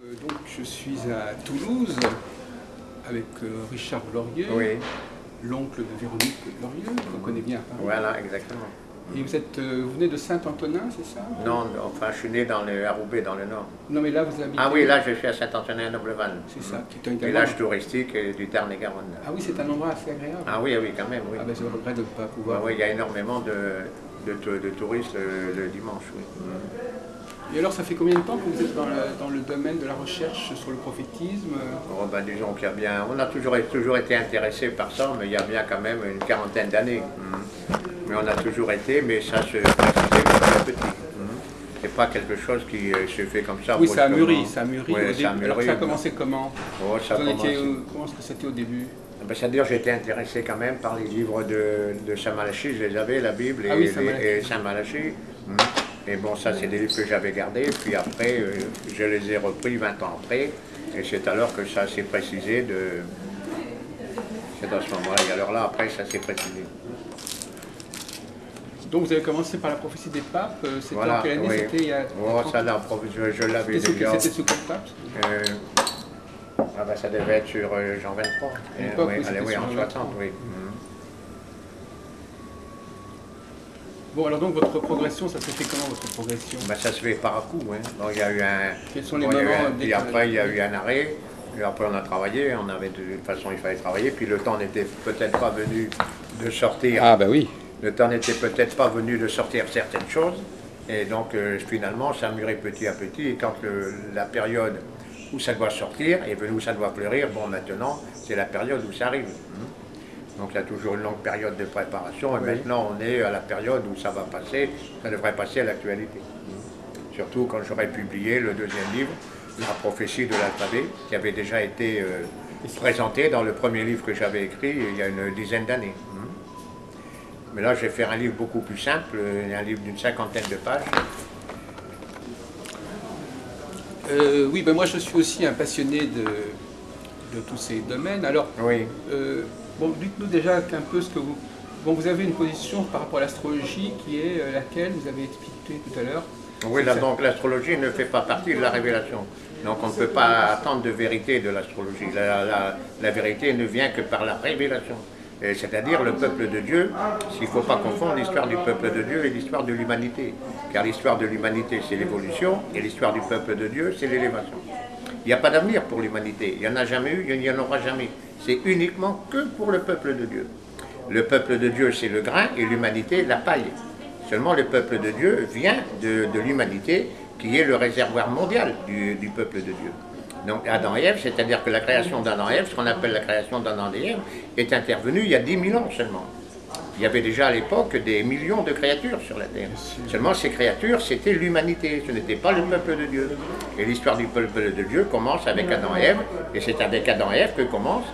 Donc je suis à Toulouse avec Richard Glorieux, Oui, l'oncle de Véronique Glorieux, qu'on connaît bien à Paris. voilà, exactement. Et vous venez de Saint-Antonin, c'est ça? Non, enfin, je suis né à Roubaix, dans le Nord. Non mais là vous habitez... Ah oui, là, je suis à Saint-Antonin-Nobleval. C'est ça, qui est un Village touristique du Tarn-et-Garonne. Ah oui, c'est un endroit assez agréable. Ah oui, oui, quand même, oui. Ah ben je regrette de ne pas pouvoir... Oui, il y a énormément de touristes le dimanche, oui. Et alors ça fait combien de temps que vous êtes dans le domaine de la recherche sur le prophétisme? Oh, ben, disons qu'il y a bien... On a toujours été intéressé par ça, mais il y a bien quand même une quarantaine d'années. Mais on a toujours été, mais ça se précisait quand on était petit. C'est pas quelque chose qui se fait comme ça. Oui, ça a mûri, ça a mûri. Oui, ça a Alors mûri. ça a commencé comment? Oh, ça a commencé. Comment est-ce que c'était au début? Ben, c'est-à-dire j'étais intéressé quand même par les livres de Saint Malachie, je les avais, la Bible Ah oui, et Saint Malachie. Et bon, ça c'est des livres que j'avais gardés, puis après je les ai repris 20 ans après, et c'est alors que ça s'est précisé c'est à ce moment-là, et alors là après ça s'est précisé. Donc vous avez commencé par la prophétie des papes, c'était Voilà, en quelle année? oui. C'était il y a... Oh, ça là, je l'avais déjà. C'était sous quel pape? Ah ben, ça devait être sur Jean 23. À l'époque, Oui, oui, c'était oui, sur en Jean 60, 23. oui. Bon, alors donc votre progression, ça se fait comment votre progression? Ben, ça se fait par à coup. Hein. Donc, il y a eu un... Quels sont les bon, il y a eu moments un- Puis après, il y a eu un arrêt. Et après, on a travaillé. On avait de toute façon, il fallait travailler. Puis le temps n'était peut-être pas venu de sortir. Ah bah oui. Le temps n'était peut-être pas venu de sortir certaines choses. Et donc, finalement, ça mûrait petit à petit. Et quand la période où ça doit sortir et où ça doit fleurir, bon, maintenant, c'est la période où ça arrive. Donc, il y a toujours une longue période de préparation. Et maintenant, on est à la période où ça va passer. Ça devrait passer à l'actualité. Surtout quand j'aurai publié le deuxième livre, La prophétie de l'alphabet, qui avait déjà été présenté dans le premier livre que j'avais écrit il y a une dizaine d'années. Mais là, je vais faire un livre beaucoup plus simple, un livre d'une 50aine de pages. Oui, ben moi je suis aussi un passionné de tous ces domaines. Alors, Oui. bon, dites-nous déjà un peu ce que vous... Bon, vous avez une position par rapport à l'astrologie qui est laquelle vous avez expliqué tout à l'heure. Oui, là, donc l'astrologie ne fait pas partie de la révélation. Donc on ne peut pas attendre de vérité de l'astrologie. La vérité ne vient que par la révélation. C'est-à-dire le peuple de Dieu, s'il ne faut pas confondre l'histoire du peuple de Dieu et l'histoire de l'humanité. Car l'histoire de l'humanité, c'est l'évolution, et l'histoire du peuple de Dieu, c'est l'élévation. Il n'y a pas d'avenir pour l'humanité. Il n'y en a jamais eu, il n'y en aura jamais. C'est uniquement que pour le peuple de Dieu. Le peuple de Dieu, c'est le grain, et l'humanité, la paille. Seulement le peuple de Dieu vient de l'humanité, qui est le réservoir mondial du peuple de Dieu. Donc Adam et Ève, c'est-à-dire que la création d'Adam et Ève, ce qu'on appelle la création d'Adam et Ève, est intervenue il y a 10 000 ans seulement. Il y avait déjà à l'époque des millions de créatures sur la terre. Seulement ces créatures, c'était l'humanité, ce n'était pas le peuple de Dieu. Et l'histoire du peuple de Dieu commence avec Adam et Ève, et c'est avec Adam et Ève que commence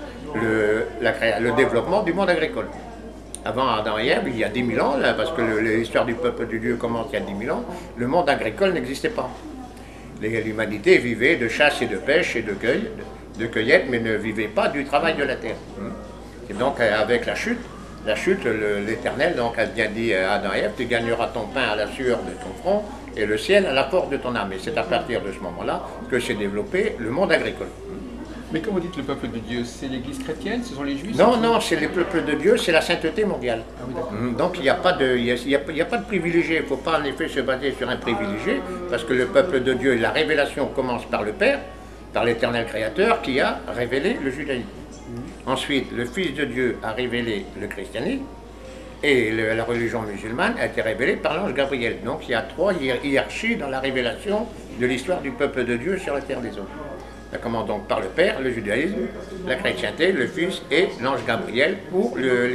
le développement du monde agricole. Avant Adam et Ève, il y a 10 000 ans, là, parce que l'histoire du peuple de Dieu commence il y a 10 000 ans, le monde agricole n'existait pas. L'humanité vivait de chasse et de pêche et de cueillette, mais ne vivait pas du travail de la terre. Et donc avec la chute, l'Éternel donc a bien dit à Adam et Ève, tu gagneras ton pain à la sueur de ton front et le ciel à la porte de ton âme. Et c'est à partir de ce moment-là que s'est développé le monde agricole. Mais quand vous dites le peuple de Dieu, c'est l'église chrétienne, ce sont les juifs? Non, non, c'est le peuple de Dieu, c'est la sainteté mondiale. Ah oui, d'accord. Donc il n'y a pas de privilégié, il ne faut pas en effet se baser sur un privilégié, parce que le peuple de Dieu, la révélation commence par le Père, par l'Éternel Créateur, qui a révélé le judaïsme. Ensuite, le Fils de Dieu a révélé le christianisme, et la religion musulmane a été révélée par l'ange Gabriel. Donc il y a 3 hiérarchies dans la révélation de l'histoire du peuple de Dieu sur la terre des hommes. Ça commence donc par le Père, le judaïsme, la chrétienté, le Fils et l'ange Gabriel pour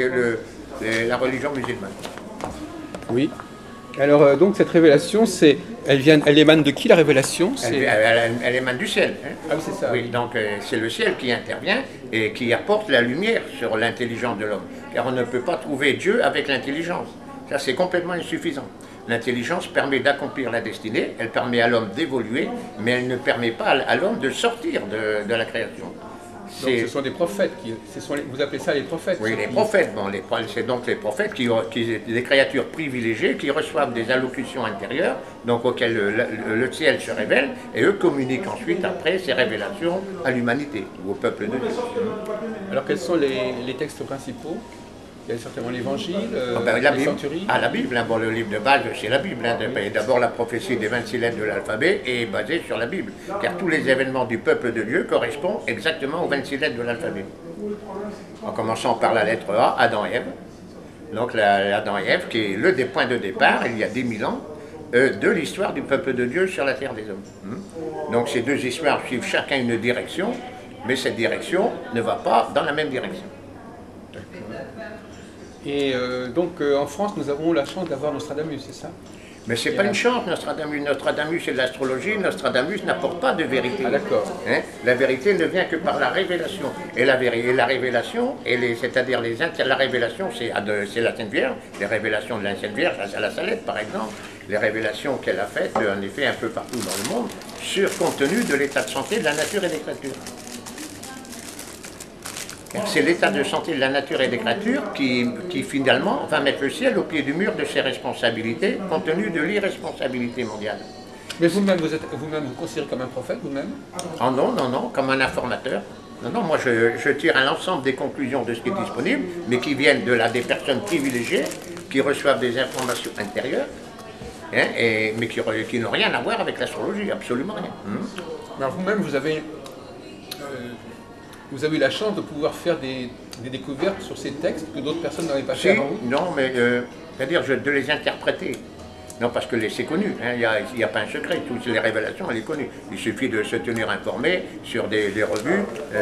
la religion musulmane. Oui. Alors donc cette révélation, elle émane de qui la révélation? Elle émane du ciel. Hein. Ah oui, c'est ça. Oui, donc c'est le ciel qui intervient et qui apporte la lumière sur l'intelligence de l'homme. Car on ne peut pas trouver Dieu avec l'intelligence. Ça, c'est complètement insuffisant. L'intelligence permet d'accomplir la destinée, elle permet à l'homme d'évoluer, mais elle ne permet pas à l'homme de sortir de la création. Donc ce sont des prophètes, vous appelez ça les prophètes? Oui, les prophètes. Bon, c'est donc les prophètes des créatures privilégiées qui reçoivent des allocutions intérieures, donc auxquelles le ciel se révèle, et eux communiquent ensuite après ces révélations à l'humanité, ou au peuple de Dieu. Alors quels sont les textes principaux? Il y a certainement l'Évangile, la les Bible. Centuries. Ah, la Bible, hein. Bon, le livre de base, c'est la Bible. Hein. D'abord, la prophétie des 26 lettres de l'alphabet est basée sur la Bible. Car tous les événements du peuple de Dieu correspondent exactement aux 26 lettres de l'alphabet. En commençant par la lettre A, Adam et Ève. Donc, Adam et Ève, qui est le des points de départ, il y a 10 000 ans, de l'histoire du peuple de Dieu sur la terre des hommes. Donc, ces deux histoires suivent chacun une direction, mais cette direction ne va pas dans la même direction. Et donc en France, nous avons la chance d'avoir Nostradamus, c'est ça? Mais c'est pas une chance, Nostradamus. Nostradamus, c'est de l'astrologie. Nostradamus n'apporte pas de vérité. Ah d'accord. Hein? La vérité ne vient que par la révélation. Et la révélation, c'est-à-dire la révélation, c'est la Sainte Vierge, les révélations de la Sainte Vierge à la Salette, par exemple, les révélations qu'elle a faites, en effet, un peu partout dans le monde, sur compte tenu de l'état de santé de la nature et des créatures. C'est l'état de santé de la nature et des créatures qui finalement va mettre le ciel au pied du mur de ses responsabilités, compte tenu de l'irresponsabilité mondiale. Mais vous-même, vous considérez comme un prophète, vous-même? Oh non, non, non, comme un informateur. Non, non, moi je tire un ensemble des conclusions de ce qui est disponible, mais qui viennent des personnes privilégiées, qui reçoivent des informations intérieures, hein, mais qui n'ont rien à voir avec l'astrologie, absolument rien. Alors vous-même, vous avez eu la chance de pouvoir faire des découvertes sur ces textes que d'autres personnes n'avaient pas fait avant vous? Non, mais c'est-à-dire de les interpréter. Non, parce que c'est connu, hein, il n'y a pas un secret, toutes les révélations, elle est connue. Il suffit de se tenir informé sur des revues,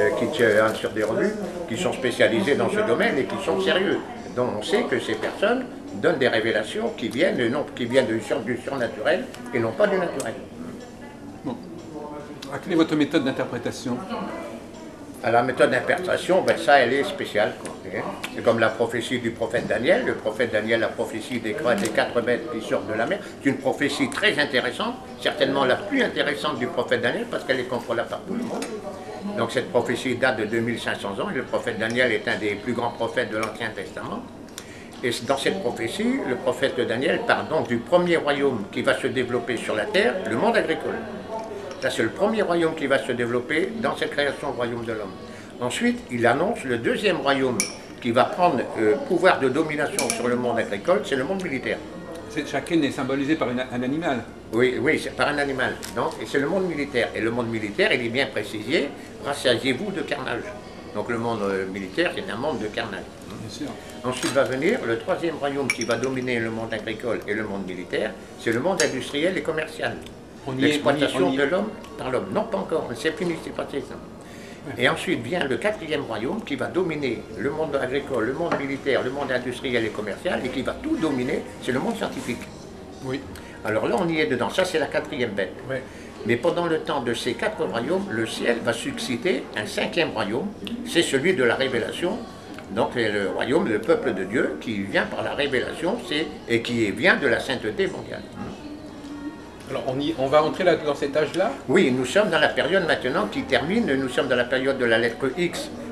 qui sont spécialisées dans ce domaine et qui sont sérieux. Donc on sait que ces personnes donnent des révélations qui viennent du surnaturel et non pas du naturel. Bon. Quelle est votre méthode d'interprétation? La méthode d'interprétation, ben ça, elle est spéciale. C'est comme la prophétie du prophète Daniel. Le prophète Daniel, la prophétie des 4 bêtes qui sortent de la mer. C'est une prophétie très intéressante, certainement la plus intéressante du prophète Daniel, parce qu'elle est contrôlable par tout le monde. Donc cette prophétie date de 2500 ans, et le prophète Daniel est un des plus grands prophètes de l'Ancien Testament. Et dans cette prophétie, le prophète Daniel parle donc du premier royaume qui va se développer sur la terre, le monde agricole. Ça, c'est le premier royaume qui va se développer dans cette création, le royaume de l'homme. Ensuite, il annonce le deuxième royaume qui va prendre pouvoir de domination sur le monde agricole, c'est le monde militaire. Chacun est symbolisé par un animal. Oui, oui, c'est par un animal. Et c'est le monde militaire. Et le monde militaire, il est bien précisé, rassasiez-vous de carnage. Donc le monde militaire, c'est un monde de carnage. Bien sûr. Ensuite va venir le troisième royaume qui va dominer le monde agricole et le monde militaire, c'est le monde industriel et commercial. L'exploitation de l'homme par l'homme. Non, pas encore, c'est fini, c'est passé ça. Et ensuite vient le quatrième royaume qui va dominer le monde agricole, le monde militaire, le monde industriel et commercial, et qui va tout dominer, c'est le monde scientifique. Oui. Alors là, on y est dedans, ça c'est la quatrième bête. Oui. Mais pendant le temps de ces 4 royaumes, le ciel va susciter un 5e royaume, c'est celui de la révélation. Donc le royaume, le peuple de Dieu, qui vient par la révélation, et qui vient de la sainteté mondiale. Alors on va entrer là, dans cet âge-là? Oui, nous sommes dans la période maintenant qui termine, nous sommes dans la période de la lettre X.